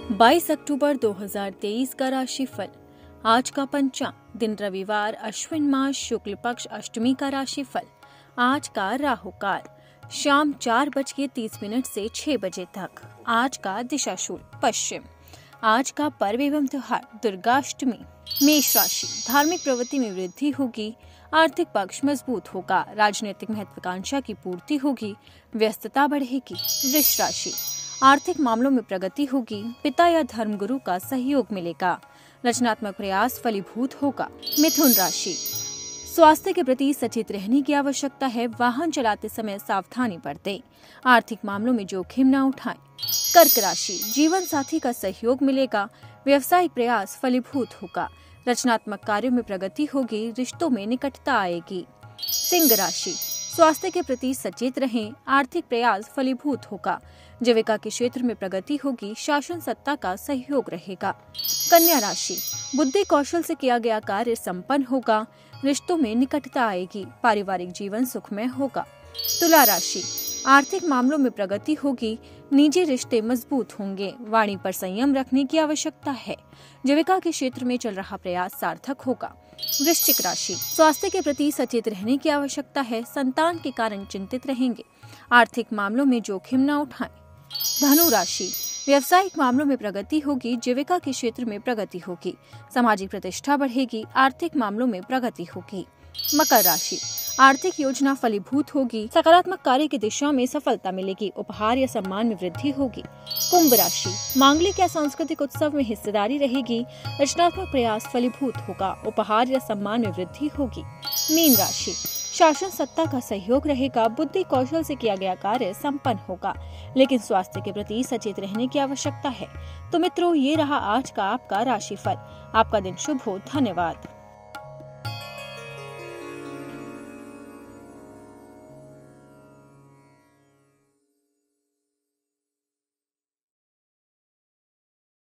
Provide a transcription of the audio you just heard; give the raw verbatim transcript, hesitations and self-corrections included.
बाईस अक्टूबर दो हज़ार तेईस का राशिफल। आज का पंचांग, दिन रविवार, अश्विन मास शुक्ल पक्ष अष्टमी का राशिफल। आज का राहु काल शाम चार बज के तीस मिनट से छह बजे तक। आज का दिशाशूल पश्चिम। आज का पर्व एवं त्योहार दुर्गाष्टमी। मेष राशि, धार्मिक प्रवृत्ति में वृद्धि होगी, आर्थिक पक्ष मजबूत होगा, राजनीतिक महत्वाकांक्षा की पूर्ति होगी, व्यस्तता बढ़ेगी। वृष राशि, आर्थिक मामलों में प्रगति होगी, पिता या धर्मगुरु का सहयोग मिलेगा, रचनात्मक प्रयास फलीभूत होगा। मिथुन राशि, स्वास्थ्य के प्रति सचेत रहने की आवश्यकता है, वाहन चलाते समय सावधानी बरतें, आर्थिक मामलों में जोखिम न उठाएं। कर्क राशि, जीवन साथी का सहयोग मिलेगा, व्यवसायिक प्रयास फलीभूत होगा, रचनात्मक कार्यों में प्रगति होगी, रिश्तों में निकटता आएगी। सिंह राशि, स्वास्थ्य के प्रति सचेत रहें, आर्थिक प्रयास फलीभूत होगा, जीविका के क्षेत्र में प्रगति होगी, शासन सत्ता का सहयोग रहेगा। कन्या राशि, बुद्धि कौशल से किया गया कार्य संपन्न होगा, रिश्तों में निकटता आएगी, पारिवारिक जीवन सुखमय होगा। तुला राशि, आर्थिक मामलों में प्रगति होगी, निजी रिश्ते मजबूत होंगे, वाणी पर संयम रखने की आवश्यकता है, जीविका के क्षेत्र में चल रहा प्रयास सार्थक होगा। वृश्चिक राशि, स्वास्थ्य के प्रति सचेत रहने की आवश्यकता है, संतान के कारण चिंतित रहेंगे, आर्थिक मामलों में जोखिम न उठाएं। धनु राशि, व्यवसायिक मामलों में प्रगति होगी, जीविका के क्षेत्र में प्रगति होगी, सामाजिक प्रतिष्ठा बढ़ेगी, आर्थिक मामलों में प्रगति होगी। मकर राशि, आर्थिक योजना फलीभूत होगी, सकारात्मक कार्य की दिशा में सफलता मिलेगी, उपहार या सम्मान में वृद्धि होगी। कुंभ राशि, मांगलिक या सांस्कृतिक उत्सव में हिस्सेदारी रहेगी, रचनात्मक प्रयास फलीभूत होगा, उपहार या सम्मान में वृद्धि होगी। मीन राशि, शासन सत्ता का सहयोग रहेगा, बुद्धि कौशल से किया गया कार्य संपन्न होगा, लेकिन स्वास्थ्य के प्रति सचेत रहने की आवश्यकता है। तो मित्रों, ये रहा आज का आपका राशिफल। आपका दिन शुभ हो। धन्यवाद।